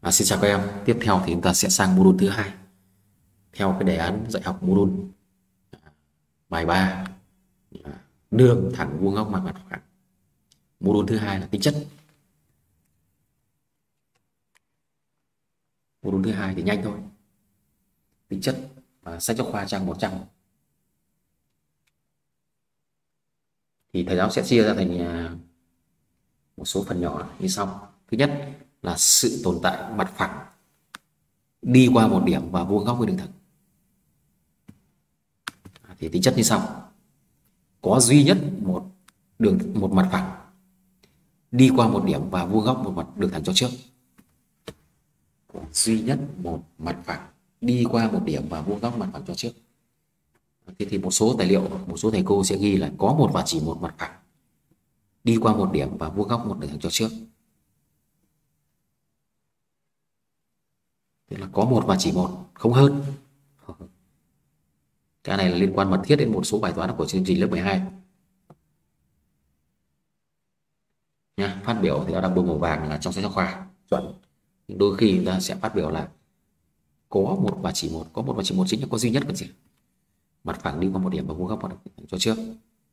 Xin chào các em. Tiếp theo thì chúng ta sẽ sang module thứ hai. Theo cái đề án dạy học module bài 3, đường thẳng vuông góc mặt phẳng. Module thứ hai là tính chất. Module thứ hai thì nhanh thôi. Tính chất và sách giáo khoa trang 100. Thì thầy giáo sẽ chia ra thành một số phần nhỏ như sau. Thứ nhất là sự tồn tại mặt phẳng đi qua một điểm và vuông góc với đường thẳng. Thì tính chất như sau: có duy nhất một mặt phẳng đi qua một điểm và vuông góc một mặt đường thẳng cho trước. Có duy nhất một mặt phẳng đi qua một điểm và vuông góc mặt phẳng cho trước. Thì một số tài liệu, một số thầy cô sẽ ghi là có một và chỉ một mặt phẳng đi qua một điểm và vuông góc một đường thẳng cho trước. Tức là có một và chỉ một, không hơn. Cái này là liên quan mật thiết đến một số bài toán của chương trình lớp 12 nha. Phát biểu thì nó đang bông màu vàng là trong sách giáo khoa chuẩn, nhưng đôi khi chúng ta sẽ phát biểu là có một và chỉ một. Có một và chỉ một chính là có duy nhất, còn gì mặt phẳng đi qua một điểm và vuông góc một đường thẳng cho trước.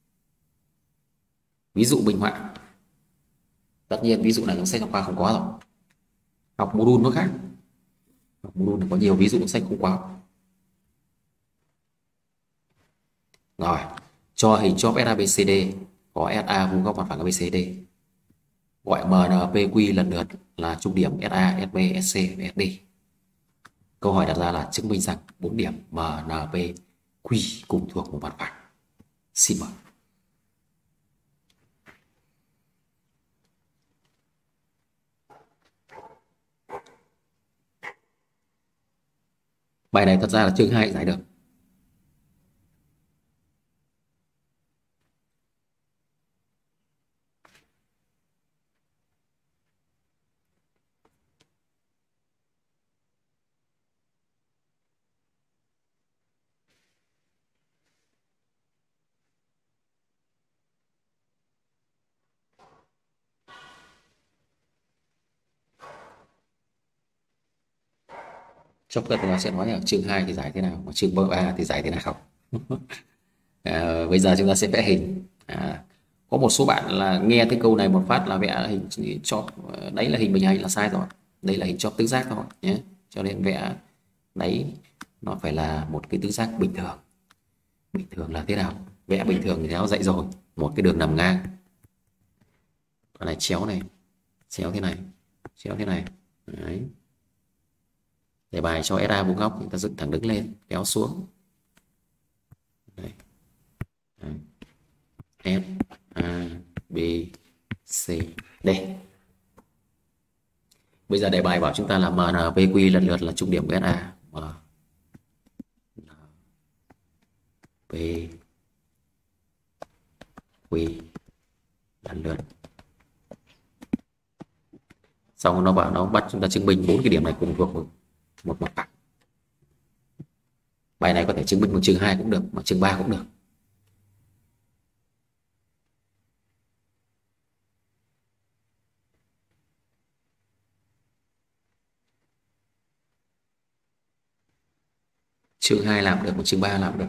Ví dụ minh họa, tất nhiên ví dụ này trong sách giáo khoa không có rồi. Học module nó khác, học module có nhiều ví dụ sách không có. Rồi, cho hình chóp SABCD có SA vuông góc mặt phẳng ABCD, gọi MNPQ lần lượt là trung điểm SA, SB, SC và SD. Câu hỏi đặt ra là chứng minh rằng 4 điểm MNPQ cùng thuộc một mặt phẳng. Xin mời. Bài này thật ra là chương 2 giải được. Trong các tôi sẽ nói là chương 2 thì giải thế nào, và chương 3 thì giải thế nào. Bây giờ chúng ta sẽ vẽ hình. Có một số bạn là nghe cái câu này một phát là vẽ hình chóp, đấy là hình bình hành là sai rồi. Đây là hình chóp tứ giác thôi nhé. Cho nên vẽ đấy nó phải là một cái tứ giác bình thường. Bình thường là thế nào? Vẽ bình thường thì giáo dạy rồi, một cái đường nằm ngang, còn này chéo này, chéo thế này, chéo thế này. Đấy. Để bài cho SA vuông góc, chúng ta dựng thẳng đứng lên, kéo xuống. Đấy. Đấy. F, A, B, C, D. Bây giờ đề bài bảo chúng ta là MNPQ lần lượt là trung điểm của SA. P, Q lần lượt. Xong nó bảo nó bắt chúng ta chứng minh 4 cái điểm này cùng thuộc một mặt phẳng. Bài này có thể chứng minh một chương 2 cũng được, mà chương 3 cũng được. Chương 2 làm được, một chương 3 làm được.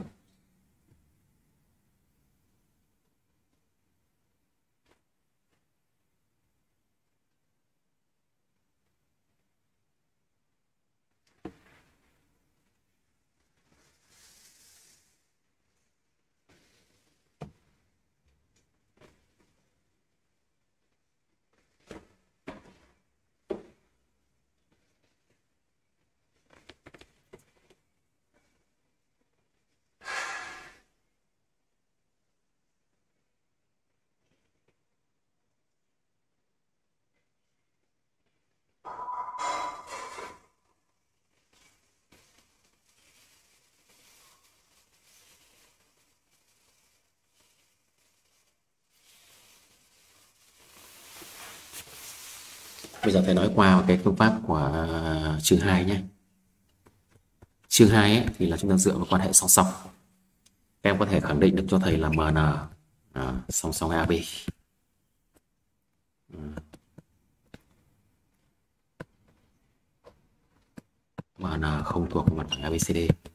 Bây giờ thầy nói qua cái phương pháp của chương 2 nhé. Chương 2 ấy, thì là chúng ta dựa vào quan hệ song song. Các em có thể khẳng định được cho thầy là MN song song AB. MN không thuộc vào mặt phẳng ABCD.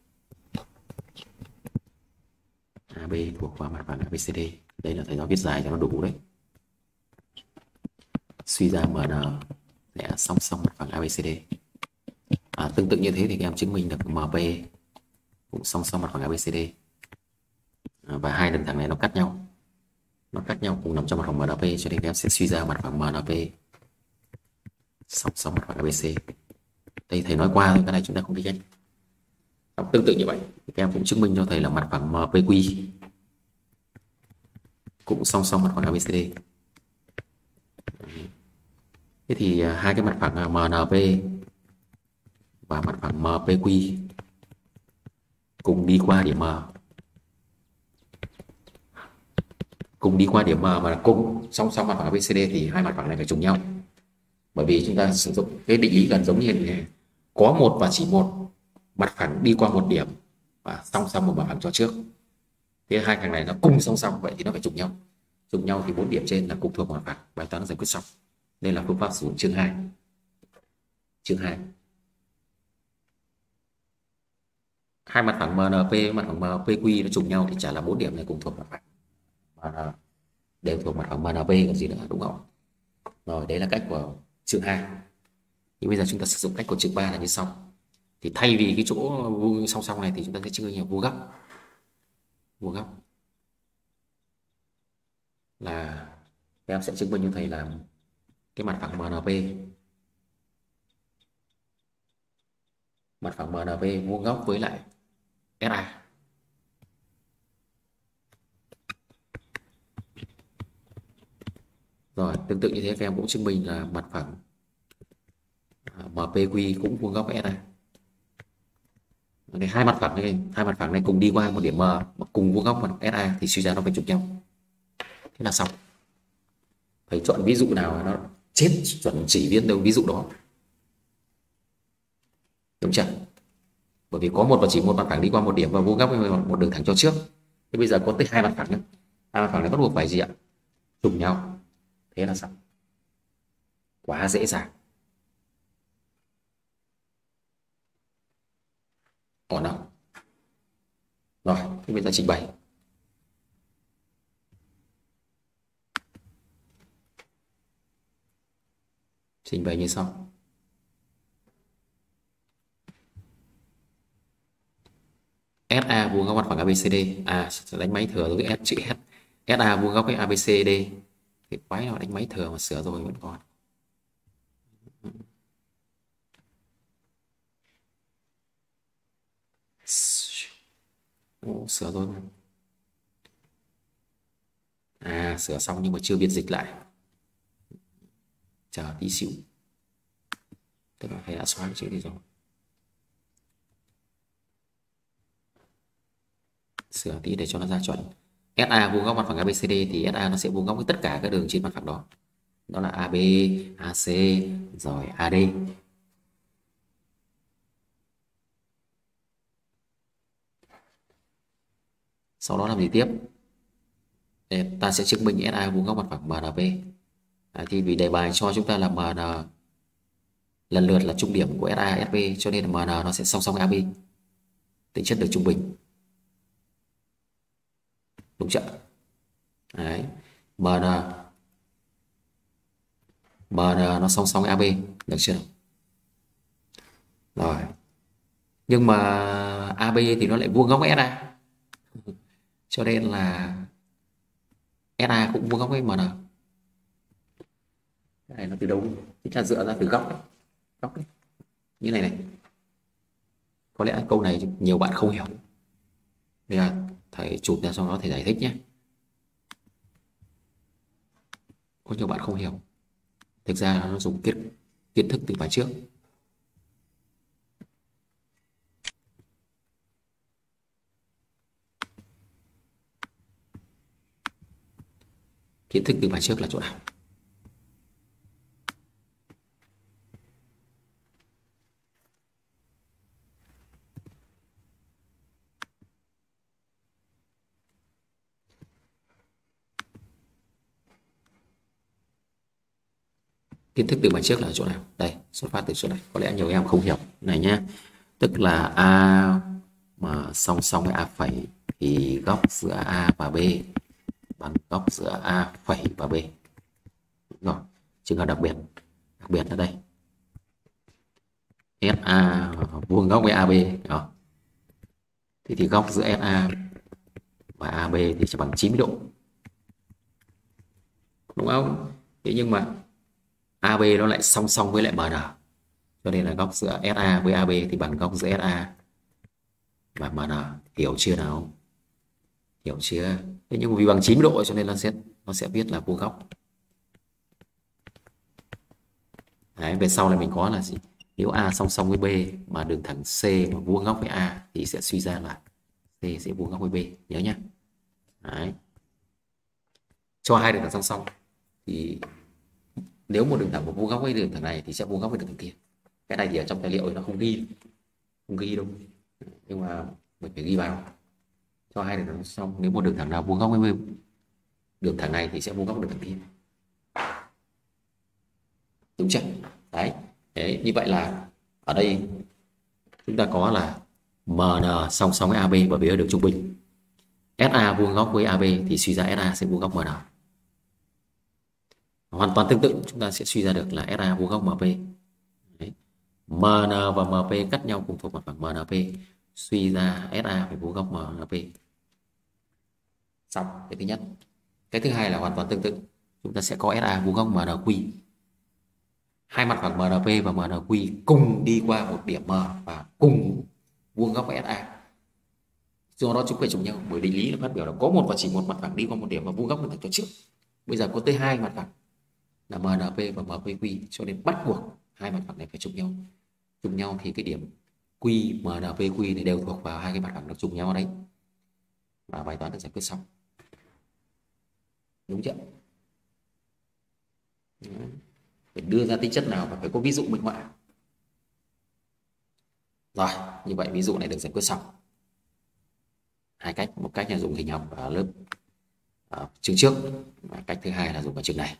AB thuộc vào mặt phẳng ABCD. Đây là thầy giáo viết dài cho nó đủ đấy. Suy ra MN sẽ song song mặt phẳng ABCD. Tương tự như thế thì các em chứng minh được MP cũng song song mặt phẳng ABCD. Và hai đường thẳng này nó cắt nhau. Nó cắt nhau cùng nằm trong mặt phẳng MNP, cho nên các em sẽ suy ra mặt phẳng MNP song song mặt phẳng ABC. Đây thầy nói qua thôi, cái này chúng ta không đi nhanh. Tương tự như vậy, các em cũng chứng minh cho thầy là mặt phẳng MPQ cũng song song mặt phẳng ABCD. Thế thì hai cái mặt phẳng MNP và mặt phẳng MPQ cùng đi qua điểm M. Cùng đi qua điểm M mà cùng song song mặt phẳng ABCD thì hai mặt phẳng này phải trùng nhau. Bởi vì chúng ta sử dụng cái định lý gần giống như này, có một và chỉ một mặt phẳng đi qua một điểm và song song một mặt phẳng cho trước. Thế hai thằng này nó cùng song song, vậy thì nó phải trùng nhau. Trùng nhau thì 4 điểm trên là cùng thuộc mặt phẳng. Bài toán nó giải quyết xong. Đây là phương pháp sử dụng chương 2. Chương 2. Hai mặt phẳng MNP, mặt phẳng MPQ nó trùng nhau thì trả là 4 điểm này cùng thuộc mặt phẳng. Mà đều thuộc mặt phẳng MNP còn gì nữa, đúng không? Rồi, đấy là cách của chương 2. Nhưng bây giờ chúng ta sử dụng cách của chương 3 là như sau. Thì thay vì cái chỗ song song này thì chúng ta sẽ chứng minh vuông góc. Vuông góc là các em sẽ chứng minh cho thầy là cái mặt phẳng MNP, mặt phẳng MNP vuông góc với lại SA. Rồi, tương tự như thế các em cũng chứng minh là mặt phẳng MPQ cũng vuông góc với SA. Đây, hai mặt phẳng này cùng đi qua một điểm M mà cùng vuông góc với SA thì suy ra nó phải trùng nhau. Thế là xong. Phải chọn ví dụ nào nó chết chuẩn chỉ viết đâu ví dụ đó. Đúng chưa? Bởi vì có một và chỉ một mặt phẳng đi qua một điểm và vuông góc với một đường thẳng cho trước. Thế bây giờ có tới hai mặt phẳng nữa. Hai mặt phẳng này bắt buộc phải gì ạ? Trùng nhau. Thế là xong. Quá dễ dàng. Ổn không? Rồi, thế bây giờ trình bày. Trình bày như sau. SA vuông góc mặt phẳng ABCD. Sẽ đánh máy thừa với chữ S. SA vuông góc với ABCD. Thì quái nào đánh máy thừa mà sửa rồi vẫn còn. Sửa rồi. Sửa xong nhưng mà chưa biên dịch lại. Chờ tí xíu. Tức là thầy đã xóa cái chữ này rồi. Sửa tí để cho nó ra chuẩn. SA vuông góc mặt phẳng ABCD thì SA nó sẽ vuông góc với tất cả các đường trên mặt phẳng đó. Đó là AB, AC, rồi AD. Sau đó làm gì tiếp? Ta sẽ chứng minh SA vuông góc mặt phẳng MNP. Thì vì đề bài cho chúng ta là MN lần lượt là trung điểm của SA, SP, cho nên là MN nó sẽ song song AB. Tính chất được trung bình. Đúng chưa? Đấy. MN nó song song AB, được chưa? Rồi. Nhưng mà AB thì nó lại vuông góc với SA. Cho nên là SA cũng vuông góc với MN. Cái này nó từ đâu? Chính là dựa ra từ góc đấy. Góc đấy. Như này này. Có lẽ câu này nhiều bạn không hiểu. Bây giờ thầy chụp ra sau đó thầy giải thích nhé. Có nhiều bạn không hiểu. Thực ra nó dùng kiến thức từ bài trước. Kiến thức từ bài trước là chỗ nào? Kiến thức từ bài trước là chỗ nào? Đây, xuất phát từ chỗ này. Có lẽ nhiều em không hiểu này nhé. Tức là A mà song song với A phẩy thì góc giữa A và B bằng góc giữa A phẩy và B. Đúng rồi. Trường hợp đặc biệt ở đây SA vuông góc với AB đó. Thì góc giữa SA và AB thì sẽ bằng 90 độ, đúng không? Thế nhưng mà AB nó lại song song với lại MN, cho nên là góc giữa SA với AB thì bằng góc giữa SA và MN. Hiểu chưa nào? Hiểu chưa? Thế nhưng vì bằng 90 độ cho nên nó sẽ viết là vuông góc. Đấy, về sau này mình có là gì? Nếu A song song với B mà đường thẳng C mà vuông góc với A thì sẽ suy ra là C sẽ vuông góc với B, nhớ nhé. Đấy. Cho hai đường thẳng song song thì nếu một đường thẳng vuông góc với đường thẳng này thì sẽ vuông góc với đường thẳng kia. Cái này thì ở trong tài liệu nó không ghi đâu, nhưng mà mình phải ghi vào. Cho hai đường thẳng song song, nếu một đường thẳng nào vuông góc với đường thẳng này thì sẽ vuông góc với đường thẳng kia, đúng chưa? Đấy. Đấy, như vậy là ở đây chúng ta có là MN song song với AB bởi vì ở đường trung bình. SA vuông góc với AB thì suy ra SA sẽ vuông góc MN. Hoàn toàn tương tự chúng ta sẽ suy ra được là SA vuông góc MP. Đấy. MN và MP cắt nhau cùng thuộc mặt phẳng MNP, suy ra SA phải vuông góc MNP. Xong cái thứ nhất. Cái thứ hai là hoàn toàn tương tự, chúng ta sẽ có SA vuông góc MNQ. Hai mặt phẳng MNP và MNQ cùng đi qua một điểm M và cùng vuông góc với SA. Do đó chúng phải trùng nhau, bởi định lý nó phát biểu là có một và chỉ một mặt phẳng đi qua một điểm và vuông góc được thẳng cho trước. Bây giờ có tới hai mặt phẳng là MNP và MPQ, cho nên bắt buộc hai mặt phẳng này phải trùng nhau. Trùng nhau thì cái điểm Q, MNPQ này đều thuộc vào hai cái mặt phẳng được trùng nhau đấy. Và bài toán được giải quyết xong. Đúng chưa? Phải đưa ra tính chất nào và phải có ví dụ minh họa. Rồi, như vậy ví dụ này được giải quyết xong. Hai cách, một cách là dùng hình học ở lớp chương trước, và cách thứ hai là dùng ở chương này.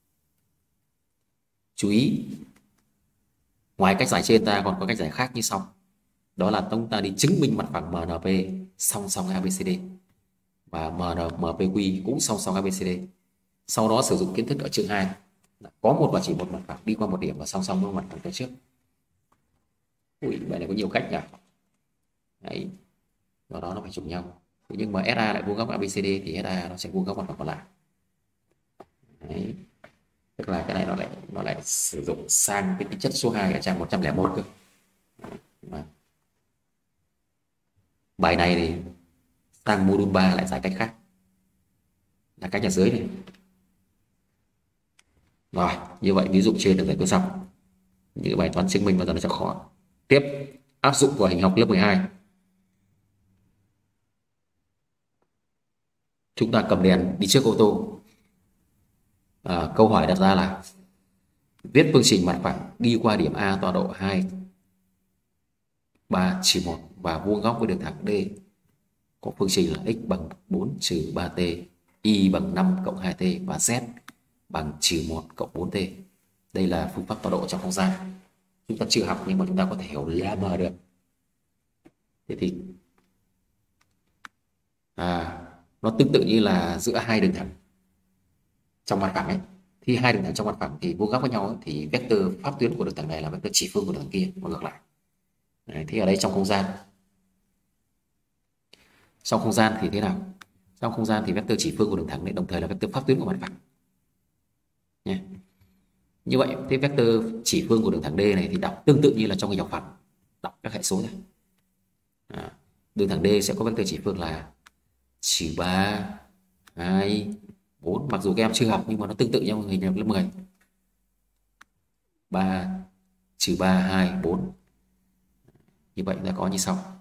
Chú ý, ngoài cách giải trên ta còn có cách giải khác như sau. Đó là chúng ta đi chứng minh mặt phẳng MNP song song ABCD và MPQ cũng song song ABCD. Sau đó sử dụng kiến thức ở chương 2, có một và chỉ một mặt phẳng đi qua một điểm và song song với mặt phẳng phía trước. Ui, bài này có nhiều cách nhỉ. Đấy. Do đó nó phải trùng nhau. Thế nhưng mà SA lại vuông góc ABCD thì SA nó sẽ vuông góc mặt phẳng còn lại. Đấy. Tức là cái này nó lại sử dụng sang cái tính chất số 2 ở trang 101 cơ. Đấy. Bài này thì sang module 3 lại giải cách khác, là cách ở dưới này. Rồi, như vậy ví dụ trên được giải quyết xong. Những bài toán chứng minh bao giờ nó sẽ khó. Tiếp, áp dụng vào hình học lớp 12. Chúng ta cầm đèn đi trước ô tô. Câu hỏi đặt ra là viết phương trình mặt phẳng đi qua điểm A tọa độ 2, 3, trừ 1 và vuông góc với đường thẳng D. Có phương trình là x bằng 4 trừ 3t, y bằng 5 cộng 2t và z bằng trừ 1 cộng 4t. Đây là phương pháp tọa độ trong không gian. Chúng ta chưa học nhưng mà chúng ta có thể hiểu là M được. Thế thì nó tương tự như là giữa hai đường thẳng trong mặt phẳng ấy. Thì hai đường thẳng trong mặt phẳng thì vuông góc với nhau ấy, thì vector pháp tuyến của đường thẳng này là vector chỉ phương của đường thẳng kia và ngược lại. Đấy, thế ở đây trong không gian thì thế nào? Trong không gian thì vector chỉ phương của đường thẳng này đồng thời là vector pháp tuyến của mặt phẳng nhé. Như vậy thế vector chỉ phương của đường thẳng D này thì đọc tương tự như là trong hình học phẳng, đọc các hệ số này. Đường thẳng D sẽ có vector chỉ phương là trừ 3, 2, 4. Mặc dù các em chưa học nhưng mà nó tương tự nhau hình học lớp 10. 3, trừ 3, 2, 4. Như vậy ta có như sau.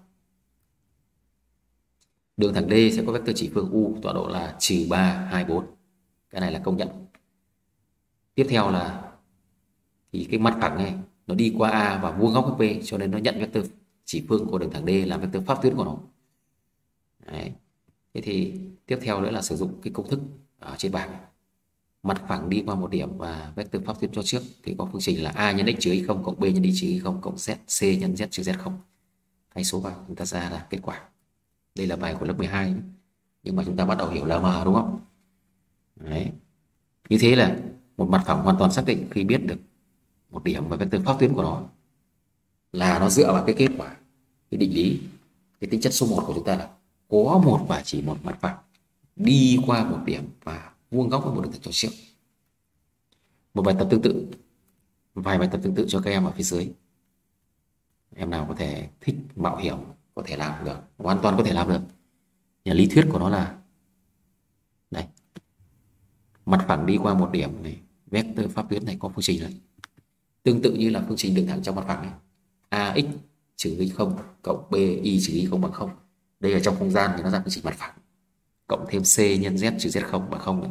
Đường thẳng D sẽ có vector chỉ phương U tọa độ là trừ 3, 2, 4. Cái này là công nhận. Tiếp theo là thì cái mặt phẳng này nó đi qua A và vuông góc với B, cho nên nó nhận vector chỉ phương của đường thẳng D là vector pháp tuyến của nó. Đấy. Thế thì tiếp theo nữa là sử dụng cái công thức ở trên bảng. Mặt phẳng đi qua một điểm và vector pháp tuyến cho trước thì có phương trình là A nhân x trừ y không cộng B nhân y trừ y không cộng z c nhân z trừ z không. thay số vào chúng ta ra là kết quả. Đây là bài của lớp 12 nhưng mà chúng ta bắt đầu hiểu LM đúng không? Đấy. Như thế là một mặt phẳng hoàn toàn xác định khi biết được một điểm và vectơ pháp tuyến của nó là nó dựa vào cái kết quả, cái định lý, cái tính chất số 1 của chúng ta là có một và chỉ một mặt phẳng đi qua một điểm và vuông góc với một đường thẳng tròn xiếc. Một bài tập tương tự, vài bài tập tương tự cho các em ở phía dưới. Em nào có thể thích mạo hiểm có thể làm được, hoàn toàn có thể làm được. Nhà lý thuyết của nó là đây, mặt phẳng đi qua một điểm này, vectơ pháp tuyến này có phương trình này, tương tự như là phương trình đường thẳng trong mặt phẳng này, ax trừ y 0 cộng bi trừ y 0 bằng 0. Đây là trong không gian thì nó ra phương trình mặt phẳng, cộng thêm c nhân z trừ z0 bằng 0 nữa.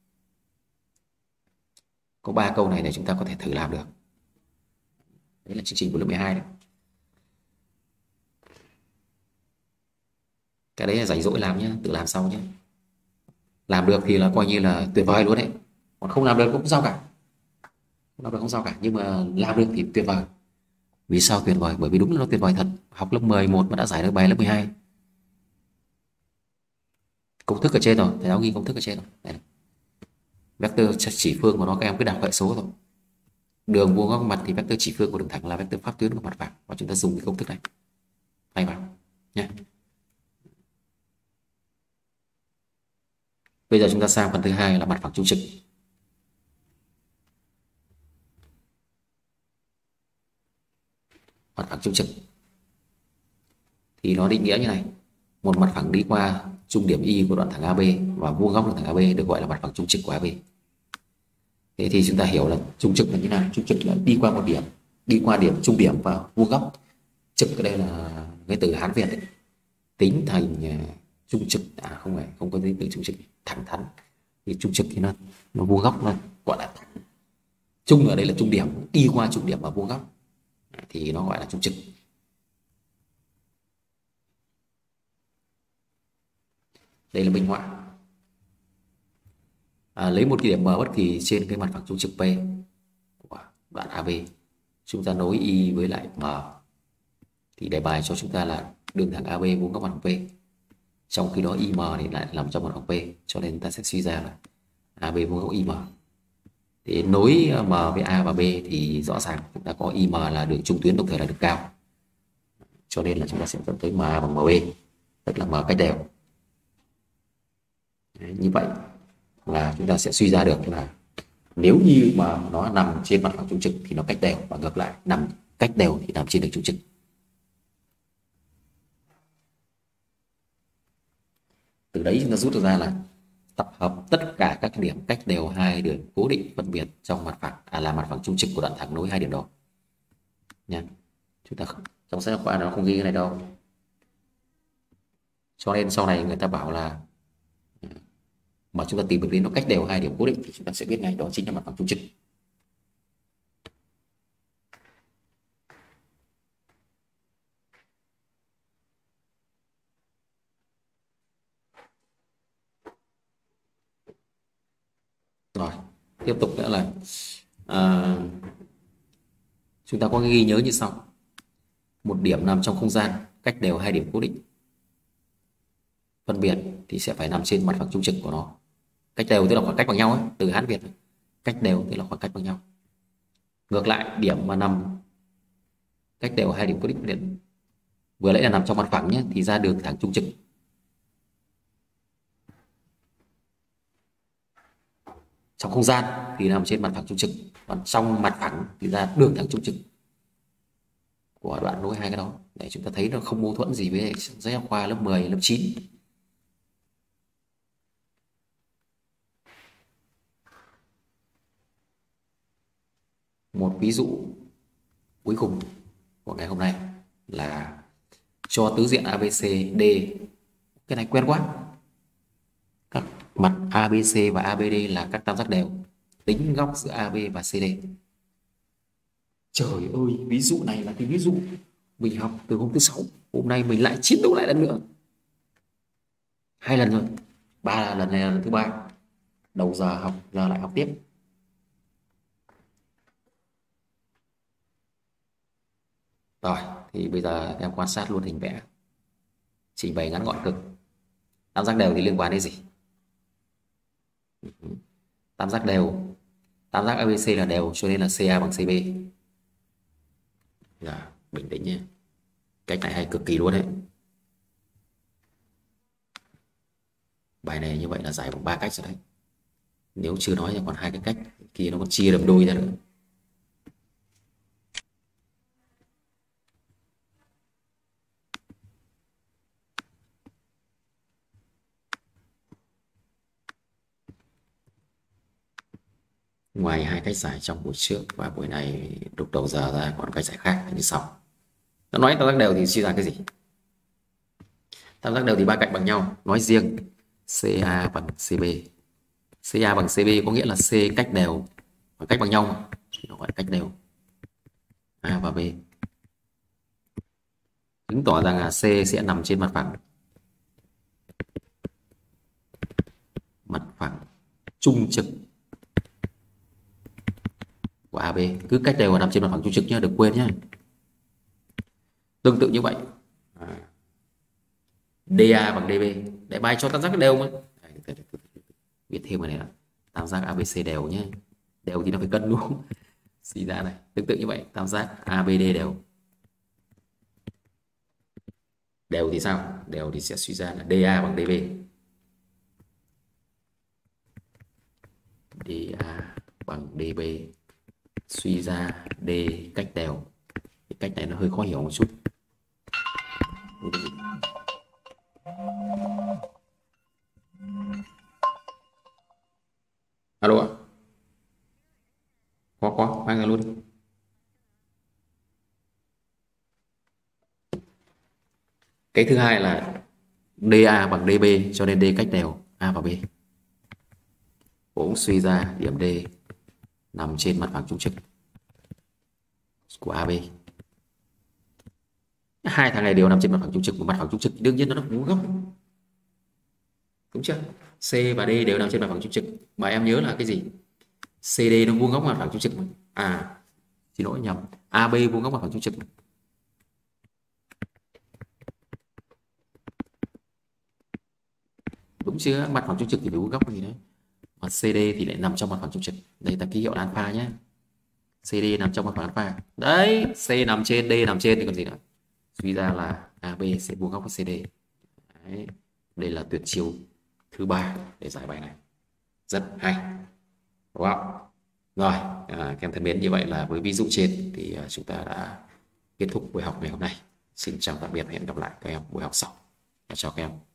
Có 3 câu này để chúng ta có thể thử làm được. Đấy là chương trình của lớp 12 đấy. Cái đấy là rảnh rỗi làm nhé, tự làm sau nhé. Làm được thì là coi như là tuyệt vời luôn đấy. Còn không làm được cũng không sao cả. Không làm được không sao cả, nhưng mà làm được thì tuyệt vời. Vì sao tuyệt vời? Bởi vì đúng là nó tuyệt vời thật. Học lớp 11 mà đã giải được bài lớp 12. Công thức ở trên rồi, thầy giáo ghi công thức ở trên rồi. Đây này. Vectơ chỉ phương của nó các em cứ đọc hệ số thôi. Đường vuông góc mặt thì vectơ chỉ phương của đường thẳng là vectơ pháp tuyến của mặt phẳng, và chúng ta dùng cái công thức này thay vào nhé. Bây giờ chúng ta sang phần thứ hai là mặt phẳng trung trực. Mặt phẳng trung trực thì nó định nghĩa như này: một mặt phẳng đi qua trung điểm Y của đoạn thẳng AB và vuông góc đường thẳng AB được gọi là mặt phẳng trung trực của AB. Thế thì chúng ta hiểu là trung trực là như nào? Trung trực là đi qua một điểm, đi qua điểm trung điểm và vuông góc. Trực ở đây là cái từ Hán Việt ấy. Tính thành trung trực, không phải, không có tính từ trung trực, thẳng thắn. Thì trung trực thì nó vuông góc, nó gọi là thẳng. Trung ở đây là trung điểm, đi qua trung điểm và vuông góc thì nó gọi là trung trực. Đây là minh họa. Lấy một cái điểm M bất kỳ trên cái mặt phẳng trung trực P của đoạn AB, chúng ta nối Y với lại M thì đề bài cho chúng ta là đường thẳng AB vuông góc mặt phẳng P. Trong khi đó IM thì lại nằm trong mặt phẳng P, cho nên ta sẽ suy ra là AB vuông góc IM. Thì nối M với A và B thì rõ ràng chúng ta có IM là đường trung tuyến, đồng thời là đường cao, cho nên là chúng ta sẽ dẫn tới M bằng MB, tức là M cách đều. Đấy, như vậy là chúng ta sẽ suy ra được là nếu như mà nó nằm trên mặt phẳng trung trực thì nó cách đều, và ngược lại nằm cách đều thì nằm trên đường trung trực. Từ đấy chúng ta rút ra là tập hợp tất cả các điểm cách đều hai đường cố định phân biệt trong mặt phẳng là mặt phẳng trung trực của đoạn thẳng nối hai điểm đó nha. Chúng ta trong sách giáo khoa nó không ghi cái này đâu, cho nên sau này người ta bảo là mà chúng ta tìm được đến nó cách đều hai điểm cố định thì chúng ta sẽ biết ngay đó chính là mặt phẳng trung trực. Rồi tiếp tục nữa là chúng ta có ghi nhớ như sau: một điểm nằm trong không gian cách đều hai điểm cố định phân biệt thì sẽ phải nằm trên mặt phẳng trung trực của nó. Cách đều tức là khoảng cách bằng nhau ấy, từ Hán Việt. Cách đều tức là khoảng cách bằng nhau. Ngược lại, điểm mà nằm cách đều hai điểm cố định vừa nãy là nằm trong mặt phẳng nhé, thì ra đường thẳng trung trực. Trong không gian thì nằm trên mặt phẳng trung trực, còn trong mặt phẳng thì ra đường thẳng trung trực của đoạn nối hai cái đó, để chúng ta thấy nó không mâu thuẫn gì với sách giáo khoa lớp 10, lớp 9. Một ví dụ cuối cùng của ngày hôm nay là cho tứ diện ABCD. Cái này quen quá. Các mặt ABC và ABD là các tam giác đều, tính góc giữa AB và CD. Trời ơi, ví dụ này là cái ví dụ mình học từ hôm thứ Sáu, hôm nay mình lại chiến đấu lại lần nữa. 2 lần rồi, 3 lần này là lần thứ 3. Đầu giờ học, giờ lại học tiếp. Rồi, thì bây giờ các em quan sát luôn hình vẽ, trình bày ngắn gọn cực. Tam giác đều thì liên quan đến gì? Tam giác đều, tam giác ABC là đều cho nên là CA bằng CB. Dạ, bình tĩnh nhé, cách này hay cực kỳ luôn đấy. Bài này như vậy là giải bằng 3 cách rồi đấy. Nếu chưa nói thì còn 2 cái cách kia nó còn chia làm đôi ra nữa. Ngoài 2 cách giải trong buổi trước và buổi này đục đầu giờ ra còn cách giải khác như sau. Nó nói tam giác đều thì suy ra cái gì? Tam giác đều thì ba cạnh bằng nhau. Nói riêng CA bằng CB. CA bằng CB có nghĩa là C cách đều và cách bằng nhau mà. Thì nó gọi là cách đều A và B. Chứng tỏ rằng là C sẽ nằm trên mặt phẳng trung trực của AB. Cứ cách đều và nằm trên mặt phẳng trung trực nhá, đừng quên nhá. Tương tự như vậy, DA bằng DB để bài cho tam giác đều mà. Viết thêm cái này là tam giác ABC đều nhé. Đều thì nó phải cân đúng. Suy ra này, tương tự như vậy, tam giác ABD đều. Đều thì sao? Đều thì sẽ suy ra là DA bằng DB. DA bằng DB suy ra D cách đều. Cái cách này nó hơi khó hiểu một chút. Alo ạ? Có, mang ra luôn đi. Cái thứ hai là DA bằng DB cho nên D cách đều A và B. Cũng suy ra điểm D nằm trên mặt phẳng trung trực của AB. Hai thằng này đều nằm trên mặt phẳng trung trực, của mặt phẳng trung trực đương nhiên nó vuông góc, đúng chưa? C và D đều nằm trên mặt phẳng trung trực, mà em nhớ là cái gì? CD nó vuông góc mặt phẳng trung trực mà. À, xin lỗi nhầm, AB vuông góc mặt phẳng trung trực. Đúng chưa? Mặt phẳng trung trực thì phải vuông góc gì đấy. Mà CD thì lại nằm trong mặt phẳng trung trực. Đây là ký hiệu alpha nhé. CD nằm trong mặt phẳng alpha. Đấy, C nằm trên, D nằm trên thì còn gì nữa. Suy ra là AB sẽ vuông góc với CD. Đấy. Đây là tuyệt chiêu thứ 3 để giải bài này. Rất hay. Đúng không? Rồi, các em thân mến, như vậy là với ví dụ trên thì chúng ta đã kết thúc buổi học ngày hôm nay. Xin chào tạm biệt và hẹn gặp lại các em buổi học sau. Chào các em.